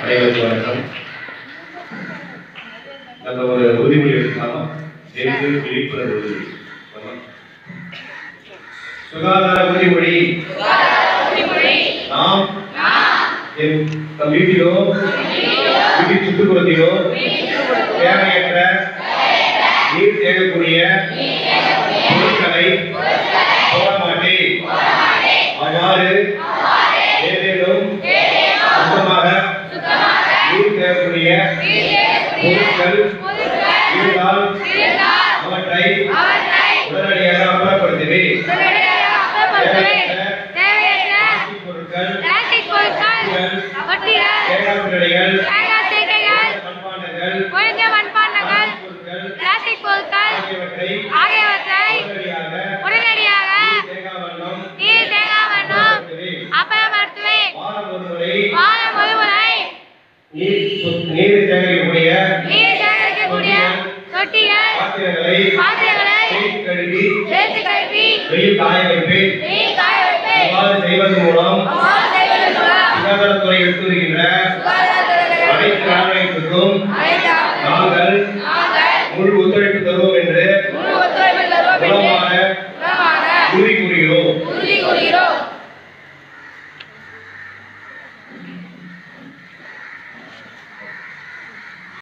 அனைவருக்கும் வணக்கம். நல்ல ஒரு உறுதிமொழி எடுக்கலாம். விழிப்புணர்வு உறுதிமொழி. சுகாதார உறுதிமொழி. நாம் நம் வீட்டிலோ வீட்டின் சுற்றுப்புறத்திலோ தேவையற்ற நீர் தேங்கக்கூடிய பொருட்களை போட மாட்டேன். அவ்வாறு ஏதேனும் சுத்தமாக நீர் தேவைக்கூடிய பொருட்கள் இருந்தால் அவற்றை உடனடியாக அப்புறப்படுத்துவேன். நீர் தேங்கக்கூடிய வெயில் காய வைப்பேன். இவ்வாறு செய்வதன் மூலம் சுகாதாரத்துறை எடுத்துரைக்கின்ற அனைத்து நடவடிக்கைகளுக்கும் நாங்கள் முழு ஒத்துழைப்பு தருவோம் என்று உறுதி கூறுகிறோம்.